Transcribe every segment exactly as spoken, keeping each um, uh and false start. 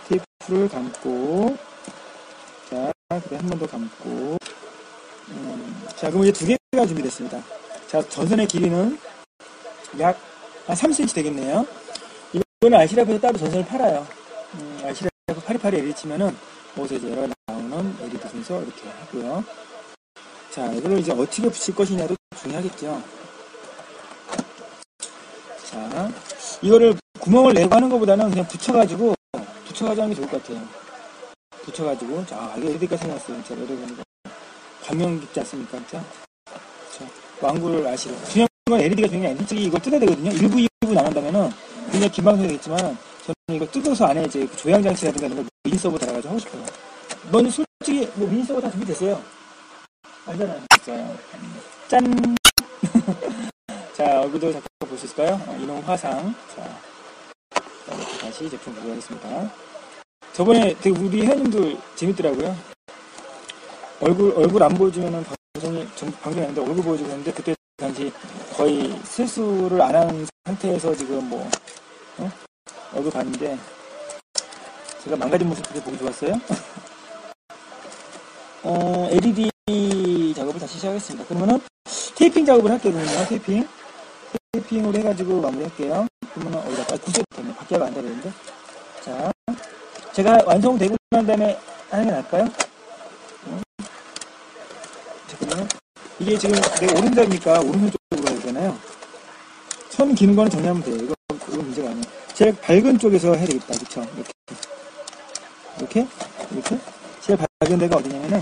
테이프를 감고, 자, 그다음 한 번 더 감고, 음, 자, 그럼 이제 두 개가 준비됐습니다. 자, 전선의 길이는 약 한 삼 센티미터 되겠네요. 이거는 알씨라프에서 따로 전선을 팔아요. 음, 알씨라프 파리파리 엘이디 치면은, 거기서 이제 여러 나오는 엘이디 순서 이렇게 하고요. 자, 이거를 이제 어떻게 붙일 것이냐도 중요하겠죠. 자, 이거를 구멍을 내고 하는 것보다는 그냥 붙여가지고, 붙여가지고 하는 게 좋을 것 같아요. 붙여가지고, 자, 이게 엘이디가 생겼어요. 자, 여러분, 감명 깊지 않습니까? 자, 자, 완구를 아시죠? 중요한 건 엘이디가 중요한 게 아니라, 솔직히 이걸 뜯어야 되거든요. 일 부, 이 부 나눈다면은, 굉장히 긴 방송이 되겠지만, 저는 이거 뜯어서 안에 이제 조향장치라든가 이런 걸 미니 서버 달아가지고 하고 싶어요. 넌 솔직히, 뭐 미니 서버 다 준비됐어요. 알잖아요. 자, 짠! 자, 얼굴도 잠깐 볼 수 있을까요? 어, 이놈 화상. 자, 이렇게 다시 제품 보도하겠습니다. 저번에 되게 우리 회원님들 재밌더라고요. 얼굴, 얼굴 안 보여주면은 방송이, 방송이 아닌데 얼굴 보여주고 했는데, 그때 당시 거의 실수를 안 한 상태에서 지금 뭐, 어? 얼굴 봤는데, 제가 망가진 모습 되게 보기 좋았어요. 어, 엘이디 작업을 다시 시작하겠습니다. 그러면은, 테이핑 작업을 할게요, 그러면요. 테이핑. 테이핑으로 해가지고 마무리할게요. 그러면은, 어디다, 아, 구조 때문에 밖에가 안 되는데. 자, 제가 완성되고 난 다음에 하는 게 나을까요? 어? 잠깐만요. 이게 지금 내가 오른손이니까 오른손 쪽으로 해야 되잖아요. 선 기는 거는 정리하면 돼요. 이거, 이건 문제가 아니에요. 제일 밝은 쪽에서 해야 되겠다. 그쵸? 이렇게. 이렇게? 이렇게? 제일 밝은 데가 어디냐면은,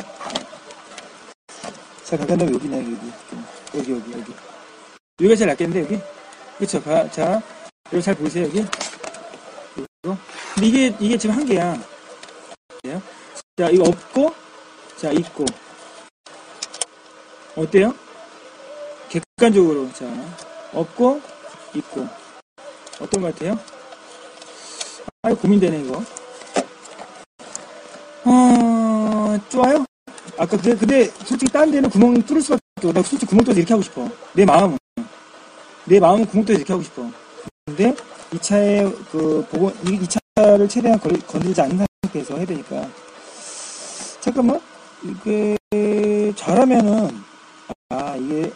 제일 밝은 데가 여기네, 여기. 여기, 여기, 여기. 여기가 제일 낫겠는데, 여기? 그쵸? 가, 자, 여기 잘 보이세요, 여기? 이거. 근데 이게, 이게 지금 한 개야. 자, 이거 없고, 자, 있고. 어때요? 객관적으로. 자, 없고, 있고. 어떤 것 같아요? 아, 고민되네, 이거. 어, 좋아요? 아까 근데, 근데 솔직히 딴 데는 구멍 뚫을 수밖에 없고, 나 솔직히 구멍 뚫어서 이렇게 하고 싶어. 내 마음은. 내 마음은 구멍 뚫어서 이렇게 하고 싶어. 근데 이 차에 그, 보고, 이, 이 차를 최대한 걸, 건들지 않는 상태에서 해야 되니까. 잠깐만. 이게, 잘하면은, 아, 이게,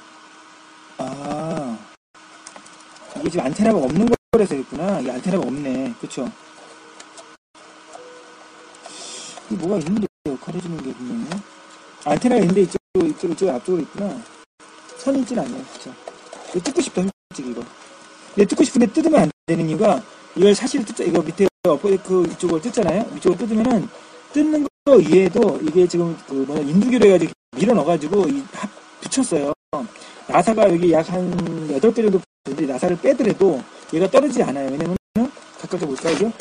아, 이게 지금 안테나가 없는 거라서 있구나. 이게 안테나가 없네. 그쵸? 이게 뭐가 있는데, 역할 해주는 게 분명히. 안테나가 있는데, 이쪽으로, 이쪽으로, 이쪽으로, 앞쪽으로 있구나. 선이 있진 않네요. 그쵸? 이거 뜯고 싶다, 솔직히, 이거. 근데 뜯고 싶은데 뜯으면 안 되는 이유가, 이걸 사실 뜯자, 이거 밑에, 그, 이쪽을 뜯잖아요? 이쪽을 뜯으면은, 뜯는 거 이외에도, 이게 지금, 그, 뭐냐, 인두기로 해가지고 밀어 넣어가지고, 이, 합, 붙였어요. 나사가 여기 약 한 여덟 개 정도 붙는데, 나사를 빼더라도, 얘가 떨어지지 않아요. 왜냐면은, 가깝게 볼까, 이거?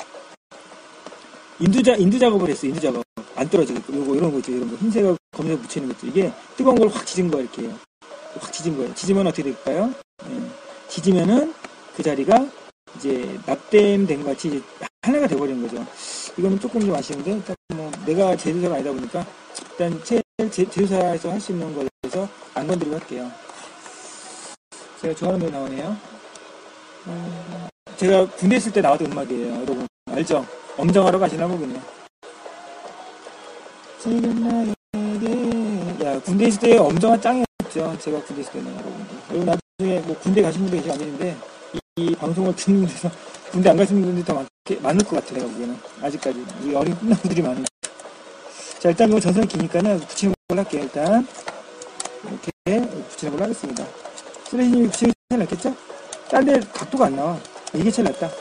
인두, 인두 작업을 했어, 인두 작업. 안 떨어지고, 요거, 이런 거 있죠, 이런 거. 흰색하고 검은색 붙이는 것도. 이게 뜨거운 걸 확 지진 거야, 이렇게. 확 지진 거예요. 지지면 어떻게 될까요? 네. 지지면은 그 자리가 이제 납땜된 것 같이 이제 하나가 돼버리는 거죠. 이거는 조금 좀 아쉬운데, 일단 뭐, 내가 제조사가 아니다 보니까, 일단 제, 제, 제조사에서 할 수 있는 거에서 안 건드리고 할게요. 제가 좋아하는 노래 나오네요. 음, 제가 군대 있을 때 나왔던 음악이에요. 여러분, 알죠? 엄정하러 가시나 보군요. 지금 나에게, 야, 군대 있을 때 엄정한 짱이었죠. 제가 군대 있을 때는, 여러분. 여러분, 나중에 뭐 군대 가신 분들이 계시 아니는데, 이, 이 방송을 듣는 데서 군대 안 가신 분들이 더 많게, 많을 것 같아요, 내가 보기에는. 아직까지. 이 어린 꿈나무들이 많으니까. 자, 일단 이거 전선이 기니까는 붙이는 걸로 할게요, 일단. 이렇게 붙이는 걸로 하겠습니다. 쓰레기님이 붙이는 게 제일 낫겠죠? 딴 데 각도가 안 나와. 이게 제일 낫다.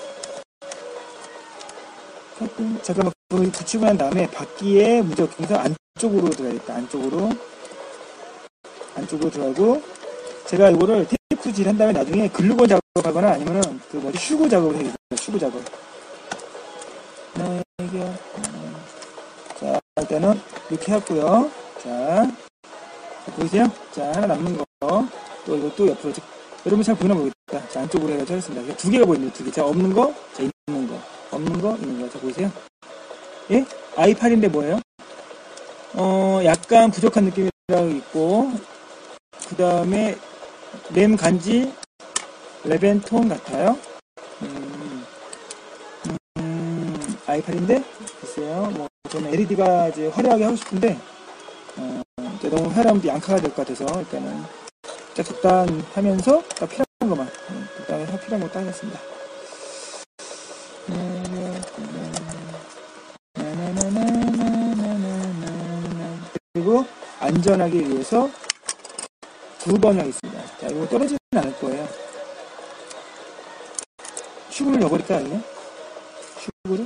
잠깐만, 붙이고 난 다음에 바퀴에 문제가 없어서 안쪽으로 들어가야겠다. 안쪽으로. 안쪽으로 들어가고, 제가 이거를 테이프질 한 다음에 나중에 글루건 작업하거나 아니면은 그 뭐지, 휴고 작업을 해야겠다. 휴고 작업. 나에게. 자, 일단은 이렇게 하고요. 자, 보이세요? 자, 하나 남는 거. 또 이것도 옆으로. 여러분 잘 보이나 모르겠다. 자, 안쪽으로 해가지고 하겠습니다. 두 개가 보이네요. 두 개. 자, 없는 거, 자, 있는 거. 없는 거, 있는 거. 자, 보이세요? 예? 아이 팔인데 뭐예요? 어, 약간 부족한 느낌이라고 있고, 그 다음에, 램 간지, 레벤톤 같아요. 음, 음, 아이팔인데, 글쎄요, 뭐, 저는 엘이디가 이제 화려하게 하고 싶은데, 어, 이제 너무 화려하면 양카가 될 것 같아서, 일단은, 딱 적당하면서, 딱 필요한 것만, 적당히 필요한 것도 하겠습니다. 그리고, 안전하기 위해서, 두 번 하겠습니다. 자, 이거 떨어지는 않을 거예요. 슈구를 넣어버릴까, 아니면? 슈구를?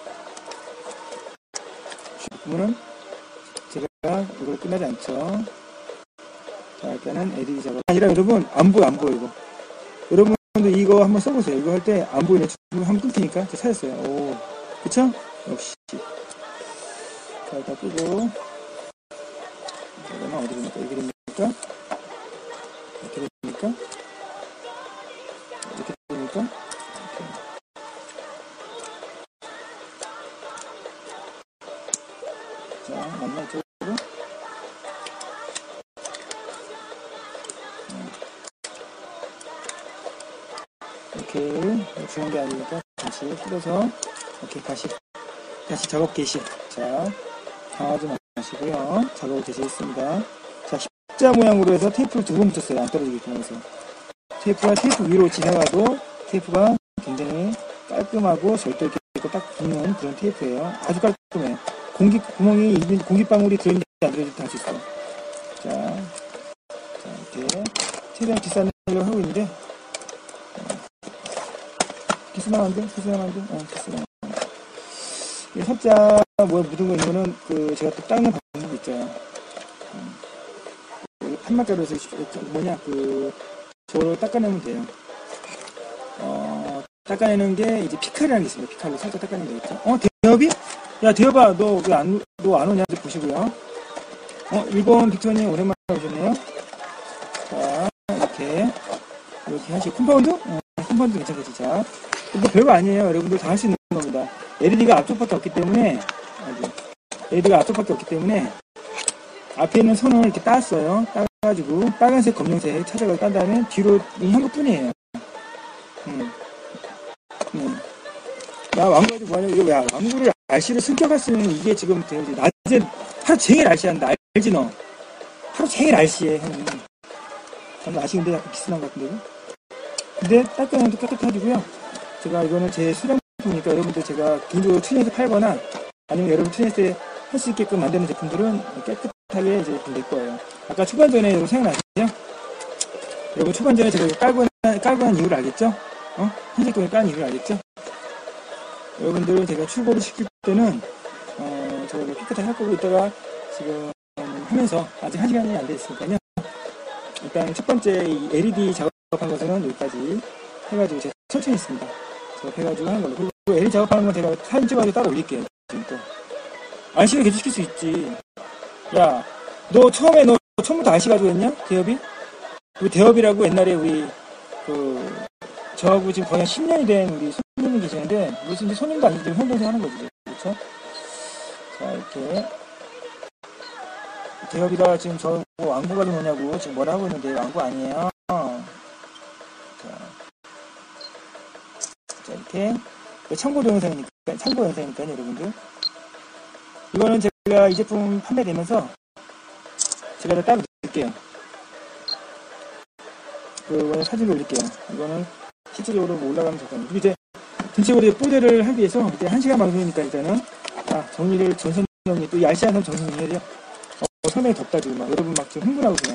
슈구는, 제가 이걸 끝나지 않죠. 자, 일단은 엘이디 작업. 아니라 여러분, 안 보여, 안 보여, 이거. 여러분도 이거 한번 써보세요. 이거 할 때 안 보이네. 지금 한번 끊기니까. 제가 찾았어요. 오. 그쵸? 역시. 자, 일단 끄고. 자, 그러면 어디 됩니까? 이렇게 됩니까? 이렇게 됩니까? 이렇게 됩니까? 이렇게. 자, 맞나, 이쪽으로? 이렇게 중요한 게 아니니까 다시 풀어서 이렇게 다시 다시 작업 개시. 자, 당하지 마시고요. 작업을 개시했습니다. 자, 십자 모양으로 해서 테이프를 두 번 붙였어요. 안 떨어지게끔 해서. 테이프가 테이프 위로 지나가도 테이프가 굉장히 깔끔하고 절대 이렇게 딱 붙는 그런 테이프예요. 아주 깔끔해요. 공기 구멍이 공기방울이 들어있는지 안 들어있는지 다 할 수 있어요. 자, 자, 이렇게 최대한 비싼 걸 하고 있는데. 기스나면 안 돼? 기스나면 안 돼? 어, 기스나면 안 돼. 살짝, 뭐, 묻은 거 있는 거는, 그, 제가 또 닦는 방법이 있잖아요. 음, 그 한마디로 해서, 뭐냐, 그, 저를 닦아내면 돼요. 어, 닦아내는 게, 이제 피칼이라는 게 있습니다. 피칼로 살짝 닦아내면 되겠죠. 어, 대엽이? 야, 대엽아, 너 왜 안, 너 안 오냐? 보시고요. 어, 일본 빅톤이 오랜만에 오셨네요. 자, 이렇게, 이렇게 하시고, 컴파운드? 어, 컴파운드 괜찮겠지, 자. 뭐 별거 아니에요. 여러분들 다 할 수 있는 겁니다. 엘이디가 앞쪽밖에 없기 때문에, 아주, 엘이디가 앞쪽밖에 없기 때문에, 앞에 있는 선을 이렇게 땄어요. 따가지고, 빨간색, 검정색 찾아가서 딴 다음에 뒤로 한 것 뿐이에요. 음. 음. 야, 왕구한테 뭐하냐, 이거, 야, 왕구를 날씨를 승격할 수 있는 이게 지금, 낮에, 하루 종일 날씨한다. 알지, 너? 하루 종일 날씨해, 형님. 좀 아쉬운데, 약간 비슷한 것 같은데, 근데, 깔끔하고 깨끗해지고요. 제가 이거는 제 수량품이니까 여러분들 제가 개인적으로 투네에서 팔거나 아니면 여러분 투네에서 할 수 있게끔 만드는 제품들은 깨끗하게 이제 될 거예요. 아까 초반전에 여러분 생각나시죠? 여러분 초반전에 제가 깔고, 깔고 한 이유를 알겠죠? 어? 흰색동에 깐 이유를 알겠죠? 여러분들 제가 출고를 시킬 때는 어, 제가 깨끗하게 할 거고 이따가 지금 하면서 아직 한 시간이 안 됐으니까요. 일단 첫 번째 이 엘이디 작업한 것은 여기까지 해가지고 제가 천천히 했습니다. 작업해가지고 하는 걸로. 그리고 엘이디 작업하는 건 제가 사진 찍어가지고 따로 올릴게요. 지금 또. 알씨를 계속 시킬 수 있지. 야, 너 처음에 너 처음부터 알씨 가지고 했냐? 대엽이? 그 대엽이라고 옛날에 우리, 그, 저하고 지금 거의 한 십 년이 된 우리 손님이 계시는데, 무슨 이제 손님도 아니지, 지금 형동생 하는 거지. 그렇죠? 자, 이렇게. 대엽이가 지금 저 왕구가 뭐냐고 지금 뭐라 하고 있는데, 왕구 아니에요. 자. 자, 이렇게. 참고 영상이니까, 참고 영상이니까, 여러분들. 이거는 제가 이 제품 판매되면서 제가 다 따로 드릴게요. 그, 사진을 올릴게요. 이거는 실질적으로 뭐 올라가면 잠깐. 그리고 이제, 전체적으로 뽀대를 하기 위해서 이제 한 시간 방송이니까 일단은, 아, 정리를 전선 정리, 또 이 알씨한 사람 정선 정리해야 돼요. 어, 상당히 덥다, 지금 막. 여러분 막 지금 흥분하고 그냥.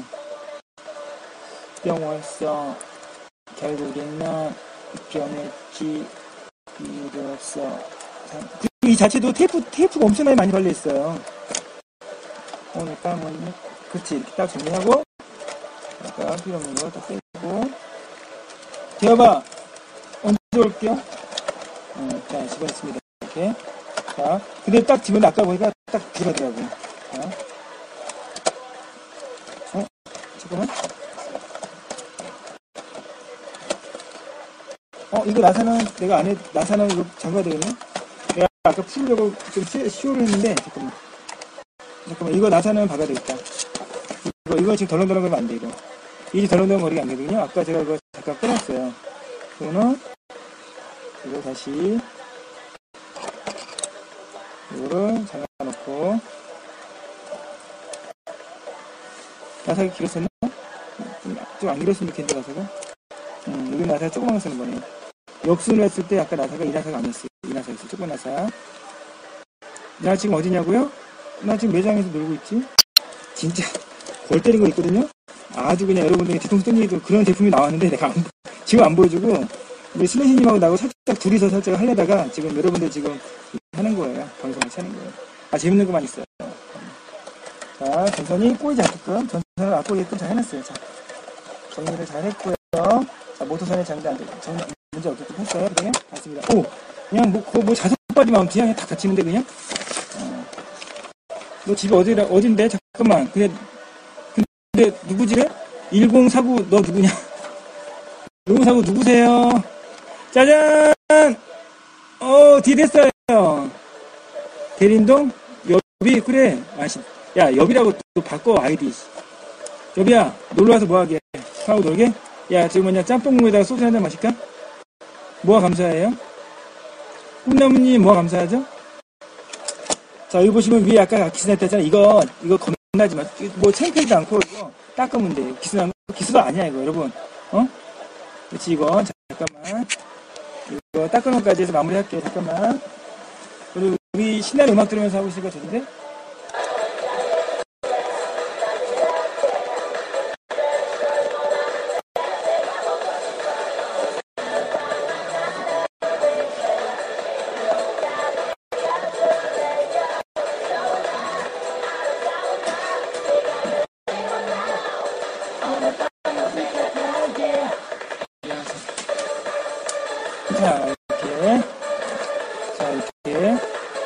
병원서, 결국에는, 병했지, 이유도 없어. 이 자체도 테이프, 테이프가 엄청나게 많이 발려있어요. 오늘 땀은, 그렇지. 이렇게 딱 정리하고, 아까 필요 없는 거 딱 빼고. 대여봐, 언제 올게요? 어, 자, 집어넣습니다. 이렇게. 자, 근데 딱 집어넣어. 아까 보니까 딱 들어가더라고요. 자. 어? 잠깐만. 어, 이거 나사는, 내가 안에, 나사는 이거 잠가야 되겠네? 내가 아까 풀려고 좀 시오를 했는데, 잠깐만. 잠깐만, 이거 나사는 박아야 되겠다. 이거, 이거 지금 덜렁덜렁 거리면 안 돼, 이거. 이게 덜렁덜렁 거리가 안 되거든요. 아까 제가 이거 잠깐 끊었어요. 그러면, 이거 다시, 이거를 잘라놓고. 나사가 길었었나? 좀 안 길었으면 좋겠는데, 나사가. 음, 여기 나사가 조그만 거 쓰는 거네. 역순을 했을 때 아까 나사가 이 나사가 아니었어요. 이 나사였어요. 조그만 나사. 나 지금 어디냐고요? 나 지금 매장에서 놀고 있지? 진짜 골 때린 거 있거든요? 아주 그냥 여러분들이 뒤통수 땡기도 그런 제품이 나왔는데 내가 안, 지금 안 보여주고 우리 슬래시님하고 나하고 살짝 둘이서 살짝 하려다가 지금 여러분들 지금 하는 거예요. 방송 같이 하는 거예요. 아, 재밌는 것만 있어요. 자, 전선이 꼬이지 않게끔 전선을 안 꼬이게끔 잘 해놨어요. 자, 정리를 잘 했고요. 자, 모터선의 장대 안 되고 정, 문제 없게끔 했어요. 그다음에 맞습니다. 오! 그냥 뭐, 그거 뭐 자석 빠지면 그냥 다 닫히는데 그냥? 어. 너 집이 어디라, 어딘데? 잠깐만. 근데, 근데 누구지래? 일공사구 너 누구냐? 일공사구 누구세요? 짜잔! 어, 뒤 됐어요. 대림동? 여비? 그래. 아씨. 야, 여비라고 또 바꿔, 아이디. 여비야, 놀러와서 뭐하게? 하고 놀게? 야, 지금 뭐냐, 짬뽕국에다가 소주 한잔 마실까? 뭐가 감사해요? 꿈나무님 뭐가 감사하죠? 자, 여기 보시면 위에 아까 기스났다 했잖아. 이거, 이거 겁나지 마. 뭐 창피하지도 않고, 이거 닦으면 돼. 기스난 거, 기스가 아니야, 이거, 여러분. 어? 그렇지, 이거. 자, 잠깐만. 이거 닦은 것까지 해서 마무리 할게요. 잠깐만. 그리고 우리 신나는 음악 들으면서 하고 있으니까 좋은데? 자, 이렇게. 자, 이렇게.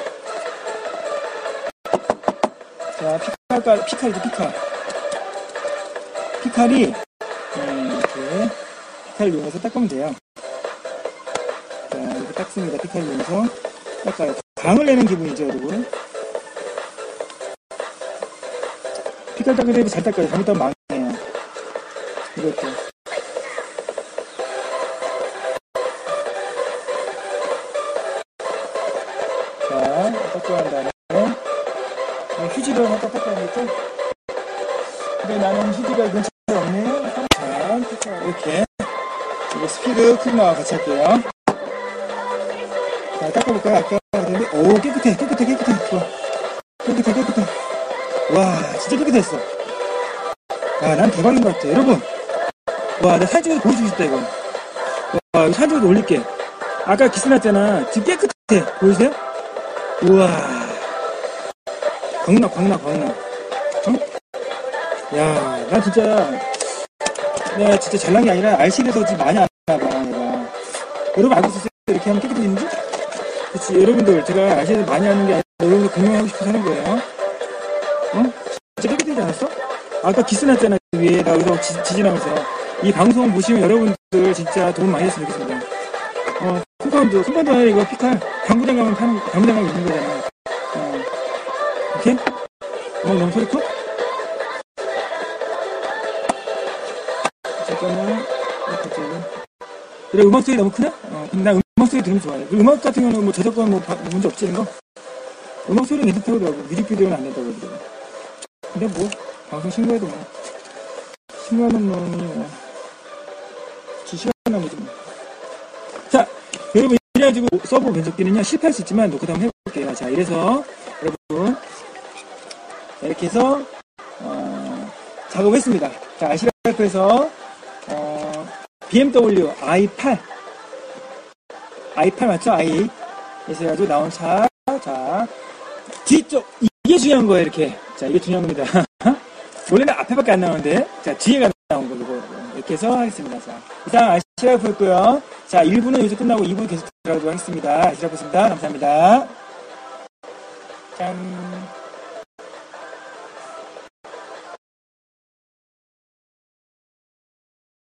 자, 피칼, 피칼이죠, 피칼. 피칼이, 음, 이렇게. 피칼을 이용해서 닦으면 돼요. 자, 이렇게 닦습니다. 피칼을 이용해서 닦아요. 강을 내는 기분이죠, 여러분. 피칼 닦을 때 잘 닦아요. 잘못하면 망해요. 이렇게. 자, 닦고 한 다음에 휴지로 하나 닦아야겠죠? 근데 나는 휴지가 근처에 없네요. 자, 이렇게 이거 스피드 클리너와 같이 할게요. 자, 닦아볼까요? 아까 그랬는데 오, 깨끗해 깨끗해 깨끗해. 좋아. 깨끗해 깨끗해. 와, 진짜 깨끗했어. 야, 난 대박인 것 같아. 여러분, 와, 나 사진 찍어서 보여주고 싶다 이거. 와, 이거 사진 찍어서 올릴게. 아까 기스 났잖아. 지금 깨끗해. 보이세요? 우와, 광나 광나 광나. 어? 야, 나 진짜 내가 진짜 잘난 게 아니라 알씨에서 지금 많이 안 나봐 내가. 여러분 알고 있었어요? 이렇게 하면 깨끗해지는지? 그치, 여러분들 제가 알씨에서 많이 하는 게 아니라 여러분들 공유하고 싶어서 하는 거예요. 어? 진짜 깨끗해지지 않았어? 아까 기스 났잖아 위에. 나 여기서 지, 지지나면서 이 방송 보시면 여러분들 진짜 도움 많이 됐으면 좋겠습니다. 어, 컴파운드, 컴파운드 아니라 이거 피칼, 당구장 가면 파는, 당구장 가면 있는 거잖아. 어, 오케이? 음악 너무 소리 커? 잠깐만, 갑자기. 그래, 음악 소리 너무 크냐? 어, 근데 나 음악 소리 들으면 좋아해. 음악 같은 경우는 뭐 저작권 뭐, 뭐 문제 없지, 이런 거? 음악 소리는 괜찮다고 그러더라고. 뮤직비디오는 안 된다고 그러더라고. 근데 뭐, 방송 신고해도 뭐, 신고하는 놈이 뭐, 지 시간 나머지 뭐. 자, 여러분, 이래가지고 서버 변속기는요, 실패할 수 있지만 놓고 한번 해볼게요. 자, 이래서, 여러분, 이렇게 해서, 어, 작업했습니다. 자, 아시라이프에서, 어, 비엠더블유 아이 팔. 아이 팔 맞죠? I. 그래서 해가지고 나온 차. 자, 뒤쪽. 이게 중요한 거예요, 이렇게. 자, 이게 중요한 겁니다. 원래는 앞에밖에 안 나오는데, 자, 뒤에가 나온 거고. 이렇게 해서 하겠습니다. 자, 이상 아시라이프였고요. 자, 일 부는 여기서 끝나고 이 부 계속 들어가도록 하겠습니다. 아시라이프였습니다. 감사합니다. 짠.